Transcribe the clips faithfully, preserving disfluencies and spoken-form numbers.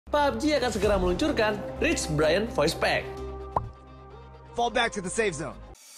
P U B G akan segera meluncurkan Rich Brian Voice Pack. Fall back to the safe zone.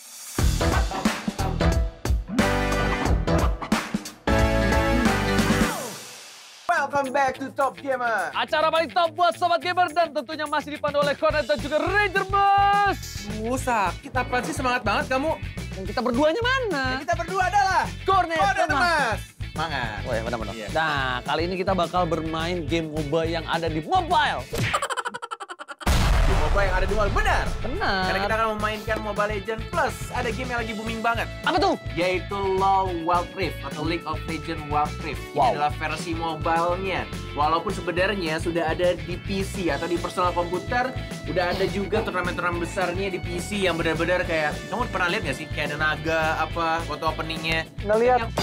Welcome back to Top Gamer. Acara paling top buat Sobat Gamer dan tentunya masih dipandu oleh Cornet dan juga Ranger Mas. Uh, sakit apa sih? Semangat banget kamu. Dan kita berduanya mana? Kita berdua adalah Cornet Cornet dan Mas. Mas. Semangat. Oh ya, benar-benar. Iya. Nah, kali ini kita bakal bermain game MOBA yang ada di mobile. Di mobile yang ada di mobile. Benar. Benar. Karena kita akan memainkan Mobile Legends Plus. Ada game yang lagi booming banget. Apa tuh? Yaitu LoL Wild Rift atau League of Legends Wild Rift. Ini Wow. adalah versi mobile-nya. Walaupun sebenarnya sudah ada di P C atau di personal komputer, udah ada juga turnamen-turnamen besarnya di P C yang benar-benar kayak, kamu pernah lihat nggak sih? Kayak ada naga, apa, foto openingnya. Nggak lihat. Yang-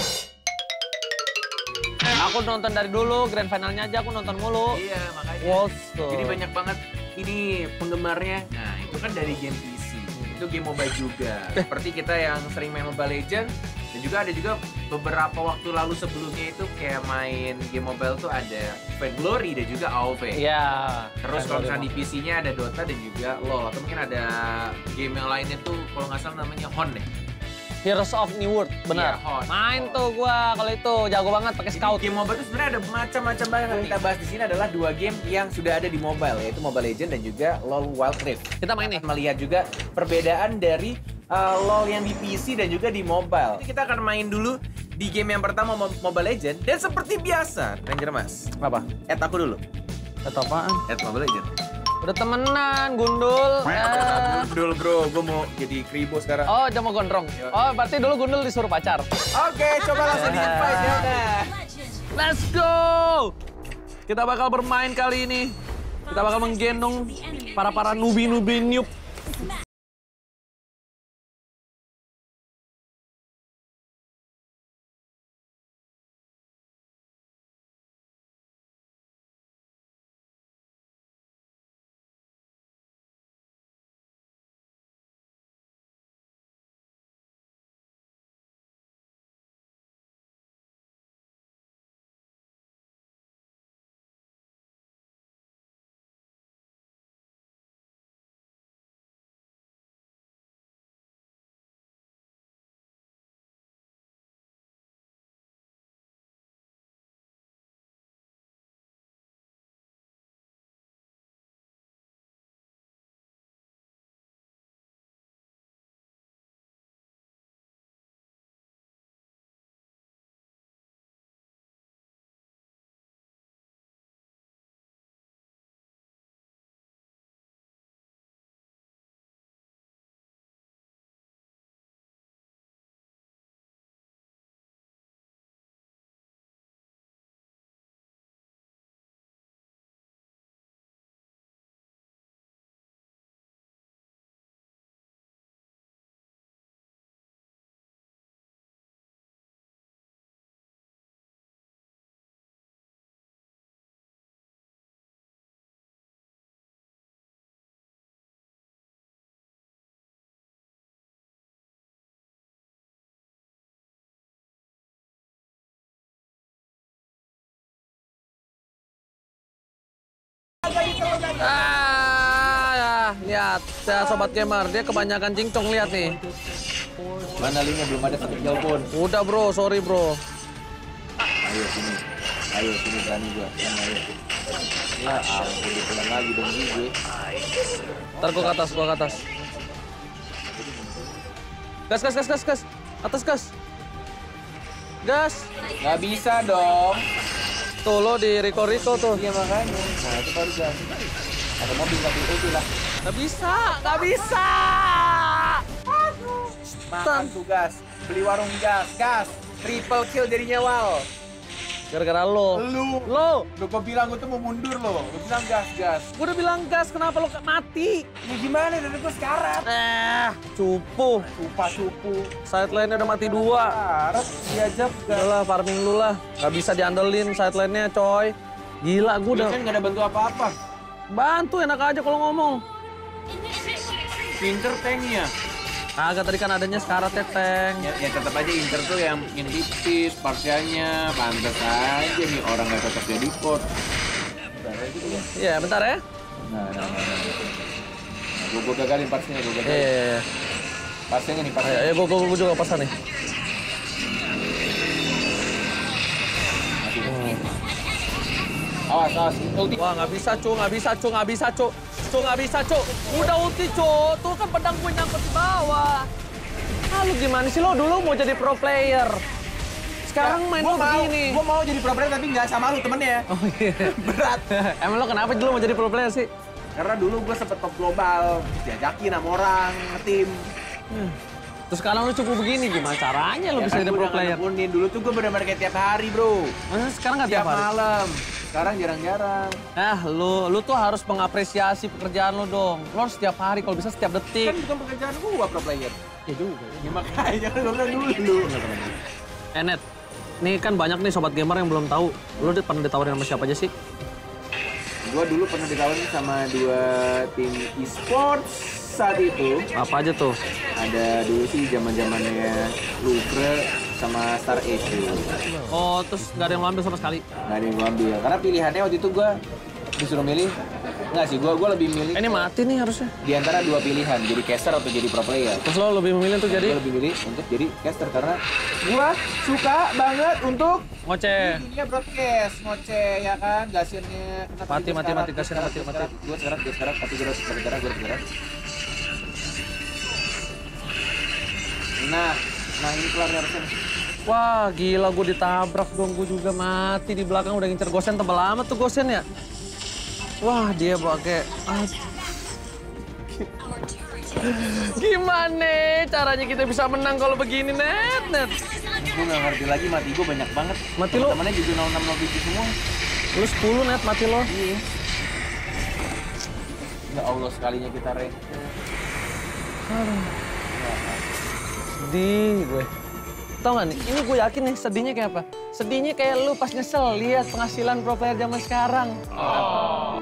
Aku nonton dari dulu, grand finalnya aja aku nonton mulu. Iya, makanya. Wow. Jadi banyak banget ini penggemarnya. Nah, itu kan dari game P C. Itu game mobile juga. Seperti kita yang sering main Mobile Legends. Dan juga ada juga beberapa waktu lalu sebelumnya itu kayak main game mobile tuh ada Vainglory dan juga A O V. Iya. Terus kalau misalnya di P C-nya ada Dota dan juga LoL. Atau mungkin ada game yang lainnya tuh kalau nggak salah namanya Hon deh. Heroes of New World, benar. Iya, Hon. Main tuh gua kalau itu jago banget pakai Jadi scout. game mobile itu sebenarnya ada macam-macam banget. Yang kita bahas di sini adalah dua game yang sudah ada di mobile, yaitu Mobile Legends dan juga LoL Wild Rift. Kita main nih. Melihat juga perbedaan dari uh, LoL yang di P C dan juga di mobile. Jadi kita akan main dulu di game yang pertama Mo- Mobile Legends. Dan seperti biasa, Ranger Mas, Apa? add aku dulu. Atau apaan? Add Mobile Legends. Udah temenan, gundul. Eh. Dulu bro, gue mau jadi kribo sekarang. Oh, dia mau gondrong. Oh, berarti dulu gundul disuruh pacar. Oke, coba langsung di-invite ya udah. Let's go! Kita bakal bermain kali ini. Kita bakal menggendong para-para nubi-nubi noob. Ah, lihat, ya sobat gamer, dia kebanyakan cincong lihat nih. Mana linknya belum ada satu kill pun. Udah bro, sorry bro. Ayo sini, ayo sini berani gua. Sini, ayo. Ya ampun, dipelan lagi dong gue. Ntar gua ke atas, gua ke atas. Gas, gas, gas, gas, gas. Atas gas. Gas. Gak bisa dong. Tuh lo di Rico-Rico tuh. Iya makanya. Nah itu baru gas. Ada mobil mobil itu lah. Nggak bisa, nggak bisa. Makan tuh gas. Beli warung gas, gas. Triple kill jadinya wow. Gara-gara lo. Lu, Lo, lu gua bilang gua tuh mau mundur lo. Gua bilang gas, gas. gua udah bilang gas, kenapa lo mati? Ya gimana dari gua sekarat. Eh, cupu. Lupa cupu. Side lane-nya udah mati dua. Sekarat diajak gas. Udah lah, farming lu lah. Nggak bisa diandelin side lane-nya, coy. Gila, gua udah Dia kan gak ada bantu apa-apa. bantu enak aja kalau ngomong. Pinter tanknya. Kagak, tadi kan adanya sekarat ya, tank. Ya, ya tetap aja Inter tuh yang yang tipis, partianya pantas aja nih orang nggak cocok jadi coach. gitu ya. Iya, bentar ya. Nah, nah, nah, nah. Nah, gue gue gagalin parsnya, gue gagalin. Iya, iya, iya. Parsnya nih, parsnya. Ayo, ayo gue, gue, gue juga pasan nih. Awas, awas. Ulti. Wah, nggak bisa, cu, nggak bisa, cu, nggak bisa, cu. Cu, nggak bisa, cu. Udah ulti, cu. Tuh kan pedang gue nyangkut di bawah. Ah, lu gimana sih? Lo dulu mau jadi pro player. Sekarang main Gua lo mau, begini. Gue mau jadi pro player tapi nggak sama lu temennya. Oh iya. Berat. Emang lo kenapa dulu mau jadi pro player sih? Karena dulu gue sempet top global, diajakin sama orang, tim. Terus sekarang lu cukup begini, gimana caranya lo Ya bisa kan jadi gua pro udah player? nekunin. Dulu tuh gue bener-bener kayak tiap hari, bro. Masa sekarang nggak Tiap tiap hari? malam. Sekarang jarang-jarang. Nah, lu, lu tuh harus mengapresiasi pekerjaan lo dong. Lo harus setiap hari, kalau bisa setiap detik. Kan bukan pekerjaan gue pro player. Ya juga. Ya makanya kan gue bilang dulu. Eh, Net, nih kan banyak nih sobat gamer yang belum tahu. Lu di- pernah ditawarin sama siapa aja sih? Gue dulu pernah ditawarin sama dua tim e-sports saat itu. Apa aja tuh? Ada dulu sih zaman-zamannya Louvre sama Star Age. Oh, terus nggak ada yang lo ambil sama sekali? Nggak ada yang gue ambil. Karena pilihannya waktu itu gue disuruh milih. Nggak sih, gue gue lebih milih Eh, ini mati nih harusnya. di antara dua pilihan. Jadi caster atau jadi pro player. Terus lo lebih memilih untuk jadi Gue lebih milih untuk jadi caster karena gue suka banget untuk ngoceh. dunia broadcast, ngoceh ya kan, gasirnya. Mati, mati, mati, gasirnya mati, mati. Gue sekarang, gue sekarang, tapi gue sekarang, gue sekarang, gue sekarang. Nah, nah ini kelar harusnya. Wah, gila gue ditabrak dong. Gue juga mati di belakang udah ngincer Gosen. Tebel amat tuh Gosen ya. Wah, dia pakai... Aduh. Gimana caranya kita bisa menang kalau begini, Net? Net. Gue nggak ngerti lagi, mati gue banyak banget. Mati lo? Temennya juga nol enam nol tujuh semua. Lu sepuluh, Net, mati lo. Iya. Ya Allah, sekalinya kita rank. Sedih gue. Tau gak nih, ini gue yakin nih sedihnya kayak apa? Sedihnya kayak lu pas nyesel lihat penghasilan pro player zaman sekarang. Oh.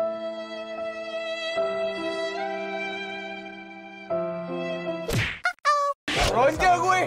Bronze gue.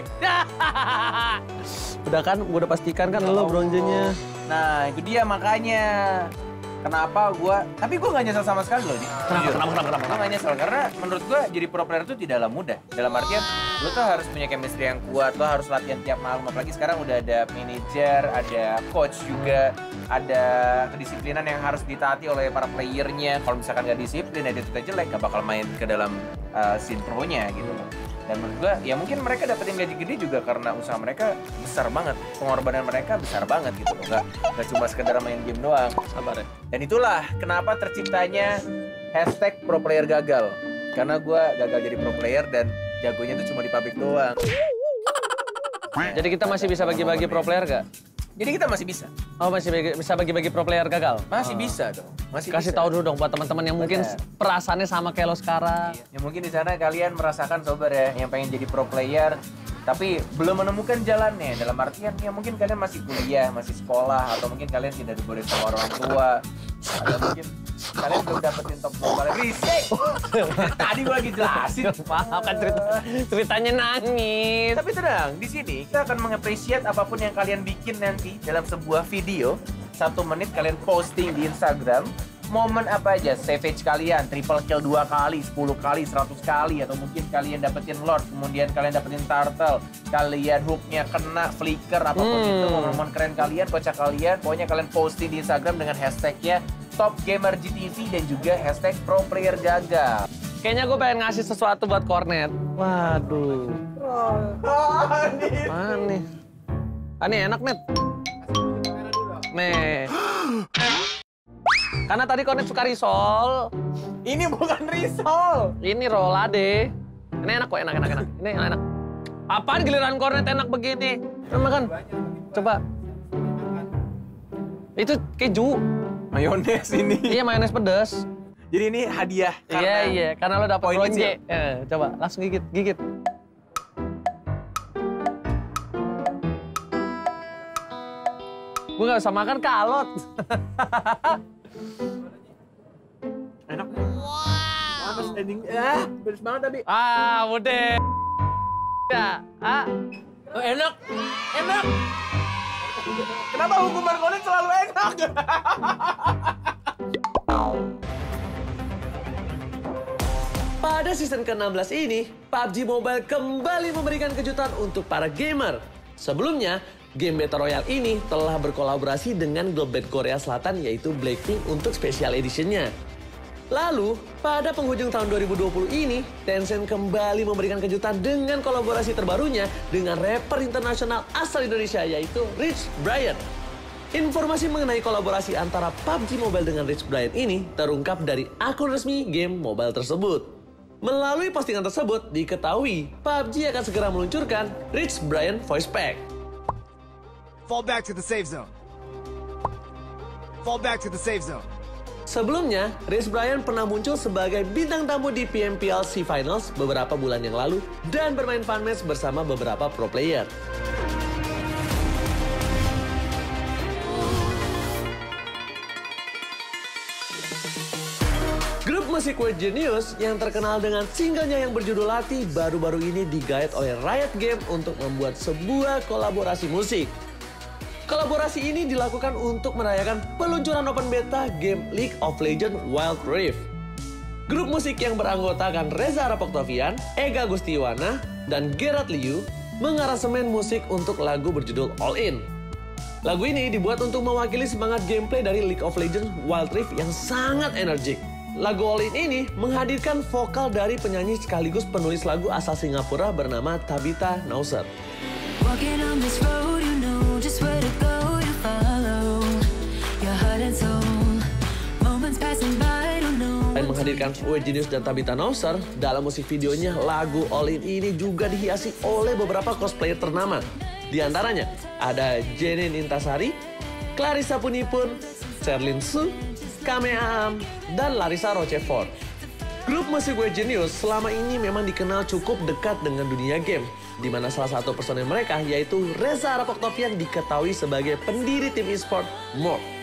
Udah kan, gue udah pastikan kan lu bronzenya. Nah, itu dia makanya. Kenapa gue... Tapi gue nggak nyesel sama sekali loh. Kenapa, kenapa, kenapa, kenapa? Gue nggak nyesel, karena menurut gue jadi pro player itu tidaklah mudah. Dalam artian, lo tuh harus punya chemistry yang kuat, lo harus latihan tiap malam. Apalagi sekarang udah ada manajer, ada coach juga, ada kedisiplinan yang harus ditaati oleh para playernya. Kalau misalkan nggak disiplin, attitude jelek, nggak bakal main ke dalam uh, scene pro-nya gitu loh. Dan menurut gue, ya mungkin mereka dapetin gaji gede juga karena usaha mereka besar banget. Pengorbanan mereka besar banget gitu loh. Nggak, nggak cuma sekedar main game doang. Sabar ya. Dan itulah kenapa terciptanya hashtag pro player gagal. Karena gue gagal jadi pro player dan jagonya tuh cuma di public doang. Jadi kita masih bisa bagi-bagi pro player gak? Jadi kita masih bisa. Oh, masih bagi- bisa bagi-bagi pro player gagal? Masih bisa dong. Masih Kasih bisa. tahu dulu dong buat teman-teman yang mungkin Bener. perasaannya sama kayak lo sekarang. Ya mungkin di sana kalian merasakan sober ya, yang pengen jadi pro player, tapi belum menemukan jalannya. Dalam artian ya mungkin kalian masih kuliah, masih sekolah, atau mungkin kalian tidak dibolehin sama orang tua. Atau mungkin kalian belum dapetin top global. Risik! Tadi gue lagi jelasin. Maaf kan cerita, ceritanya nangis. Tapi tenang, di sini kita akan mengapresiasi apapun yang kalian bikin nanti dalam sebuah video. Satu menit kalian posting di Instagram. Momen apa aja, savage kalian, triple kill dua kali, sepuluh kali, seratus kali, atau mungkin kalian dapetin lord, kemudian kalian dapetin turtle, kalian hooknya kena, flicker, apapun Hmm. itu, momen keren kalian, kocak kalian, pokoknya kalian posting di Instagram dengan hashtagnya Top Gamer G T V dan juga hashtag Pro Player Gagal. Kayaknya gue pengen ngasih sesuatu buat Kornet. Waduh. Mana nih? Ah, nih enak, Net. Nih. Karena tadi Kornet suka risol. Ini bukan risol. Ini rolade. Ini enak kok, enak, enak, enak. Ini enak. Apaan giliran Kornet enak begini? Coba makan. Coba. Itu keju. Mayones ini. Iya, mayones pedas. Jadi ini hadiah Iya, karena iya. Karena lo dapet poin bronze. kecil. Eh, coba, langsung gigit, gigit. Gue gak bisa makan kalot. enak. Wow. Apa ending? Ah, beres banget tadi. Ah, udah. Ya, ah. Oh, enak. Enak. Kenapa hukuman Konet selalu enak? Pada season ke enam belas ini, P U B G Mobile kembali memberikan kejutan untuk para gamer. Sebelumnya, game Battle Royale ini telah berkolaborasi dengan girl band Korea Selatan yaitu Blackpink untuk special edition-nya. Lalu, pada penghujung tahun dua ribu dua puluh ini, Tencent kembali memberikan kejutan dengan kolaborasi terbarunya dengan rapper internasional asal Indonesia yaitu Rich Brian. Informasi mengenai kolaborasi antara P U B G Mobile dengan Rich Brian ini terungkap dari akun resmi game mobile tersebut. Melalui postingan tersebut, diketahui P U B G akan segera meluncurkan Rich Brian Voice Pack. Fall back to the safe zone. Fall back to the safe zone. Sebelumnya, Rich Brian pernah muncul sebagai bintang tamu di P M P L C Finals beberapa bulan yang lalu dan bermain fun match bersama beberapa pro player. Grup musik Weird Genius yang terkenal dengan singlenya yang berjudul Lati baru-baru ini digait oleh Riot Games untuk membuat sebuah kolaborasi musik. Kolaborasi ini dilakukan untuk merayakan peluncuran open beta game League of Legends Wild Rift. Grup musik yang beranggotakan Reza Rapoktavian, Ega Gustiwana, dan Gerard Liu mengaransemen musik untuk lagu berjudul All In. Lagu ini dibuat untuk mewakili semangat gameplay dari League of Legends Wild Rift yang sangat energik. Lagu All In ini menghadirkan vokal dari penyanyi sekaligus penulis lagu asal Singapura bernama Tabitha Nausert. Walking on this road, you know just where to go to follow your heart and soul. Moments passing by, don't know. Selain menghadirkan Weird Genius dan Tabitha Nausert, dalam musik videonya lagu All In ini juga dihiasi oleh beberapa cosplayer ternama. Di antaranya ada Jenin Intasari, Clarissa Punipun, Sherlyn Su, Kame Aam, dan Larissa Rochefort. Grup musik Weird Genius selama ini memang dikenal cukup dekat dengan dunia game, di mana salah satu personel mereka yaitu Reza Rapoktavian diketahui sebagai pendiri tim e-sport Morph.